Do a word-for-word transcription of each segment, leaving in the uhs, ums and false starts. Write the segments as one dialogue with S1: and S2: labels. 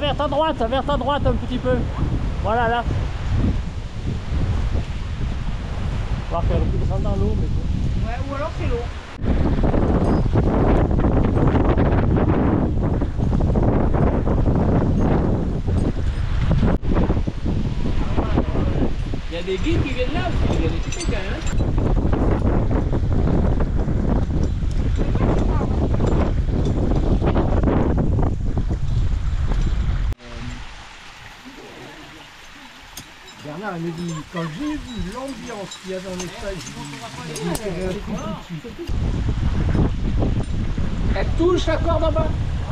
S1: vers ta droite, vers ta droite un petit peu. Voilà, là. On va faire un peu descendre dans l'eau, mais bon.
S2: Ouais, ou alors c'est l'eau.
S3: Il y a des guides qui viennent là aussi, il y a des types quand même.
S4: Bernard il me dit, quand j'ai vu l'ambiance qu'il y avait en Espagne, je me suis fait un coup dessus.
S3: Elle touche la corde en bas.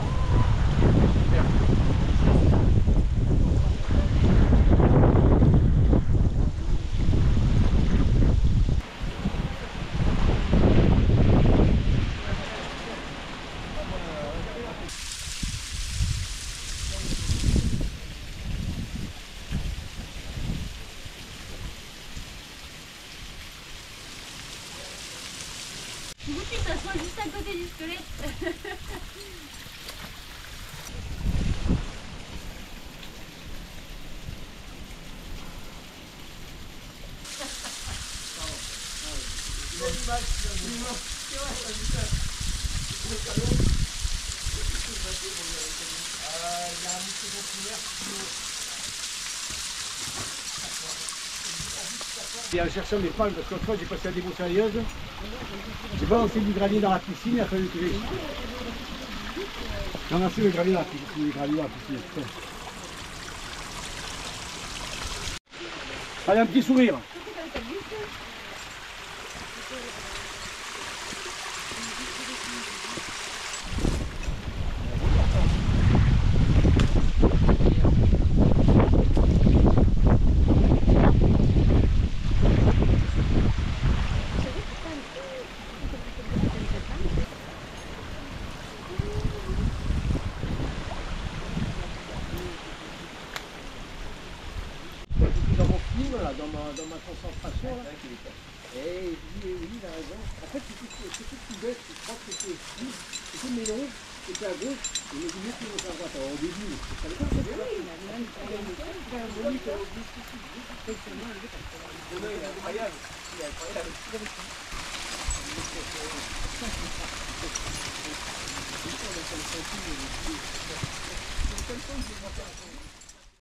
S5: Du coup, tu t'assois juste à côté du squelette.
S4: Et en cherchant des palmes, parce qu'autre fois j'ai passé à des bouts sérieuses, j'ai balancé du gravier dans la piscine, il a fallu que j'ai... J'en ai fait le gravier dans la piscine, le gravier dans la piscine. Putain. Allez, un petit sourire. Dans mon film, là, dans, ma, dans ma concentration, là, et oui, oui, il a raison. En fait, c'était tout bête, je crois que c'était c'était le mélange, c'était à gauche, et les lunettes qui vont à droite. Alors au début, je savais pas, c'est bien. Il est incroyable, il est incroyable.